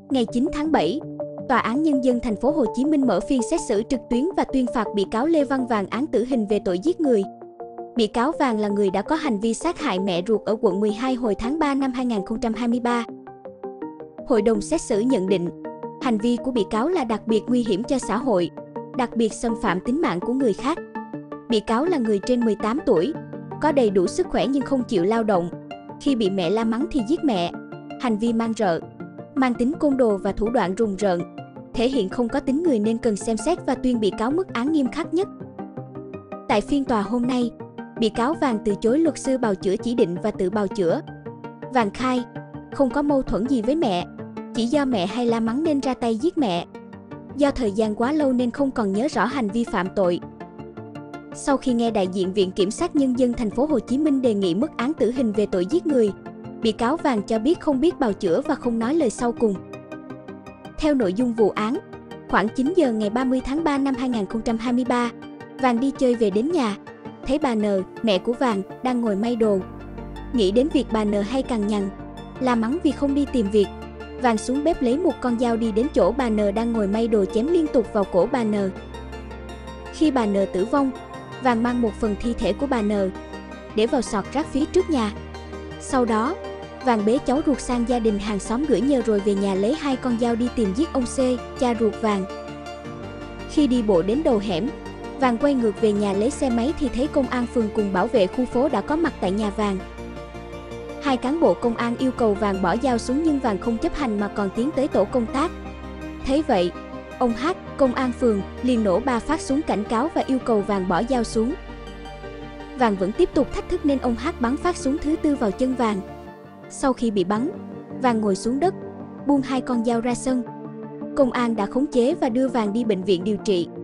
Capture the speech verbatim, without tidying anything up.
Ngày chín tháng bảy, Tòa án Nhân dân thành phố Hồ Chí Minh mở phiên xét xử trực tuyến và tuyên phạt bị cáo Lê Văn Vàng án tử hình về tội giết người. Bị cáo Vàng là người đã có hành vi sát hại mẹ ruột ở quận mười hai hồi tháng ba năm hai nghìn không trăm hai mươi ba. Hội đồng xét xử nhận định, hành vi của bị cáo là đặc biệt nguy hiểm cho xã hội, đặc biệt xâm phạm tính mạng của người khác. Bị cáo là người trên mười tám tuổi, có đầy đủ sức khỏe nhưng không chịu lao động. Khi bị mẹ la mắng thì giết mẹ. Hành vi man rợ, mang tính côn đồ và thủ đoạn rùng rợn, thể hiện không có tính người nên cần xem xét và tuyên bị cáo mức án nghiêm khắc nhất. Tại phiên tòa hôm nay, bị cáo Vàng từ chối luật sư bào chữa chỉ định và tự bào chữa. Vàng khai, không có mâu thuẫn gì với mẹ, chỉ do mẹ hay la mắng nên ra tay giết mẹ. Do thời gian quá lâu nên không còn nhớ rõ hành vi phạm tội. Sau khi nghe đại diện Viện Kiểm sát Nhân dân thành phố Hồ Chí Minh đề nghị mức án tử hình về tội giết người, bị cáo Vàng cho biết không biết bào chữa và không nói lời sau cùng. Theo nội dung vụ án, khoảng chín giờ ngày ba mươi tháng ba năm hai nghìn không trăm hai mươi ba, Vàng đi chơi về đến nhà, thấy bà N, mẹ của Vàng, đang ngồi may đồ. Nghĩ đến việc bà N hay cằn nhằn, la mắng vì không đi tìm việc, Vàng xuống bếp lấy một con dao đi đến chỗ bà N đang ngồi may đồ chém liên tục vào cổ bà N. Khi bà N tử vong, Vàng mang một phần thi thể của bà N để vào sọt rác phía trước nhà. Sau đó, Vàng bế cháu ruột sang gia đình hàng xóm gửi nhờ rồi về nhà lấy hai con dao đi tìm giết ông C, cha ruột Vàng. Khi đi bộ đến đầu hẻm, Vàng quay ngược về nhà lấy xe máy thì thấy công an phường cùng bảo vệ khu phố đã có mặt tại nhà Vàng. Hai cán bộ công an yêu cầu Vàng bỏ dao xuống nhưng Vàng không chấp hành mà còn tiến tới tổ công tác. Thấy vậy, ông H, công an phường, liền nổ ba phát súng cảnh cáo và yêu cầu Vàng bỏ dao xuống. Vàng vẫn tiếp tục thách thức nên ông H bắn phát súng thứ tư vào chân Vàng. Sau khi bị bắn, Vàng ngồi xuống đất, buông hai con dao ra sân. Công an đã khống chế và đưa Vàng đi bệnh viện điều trị.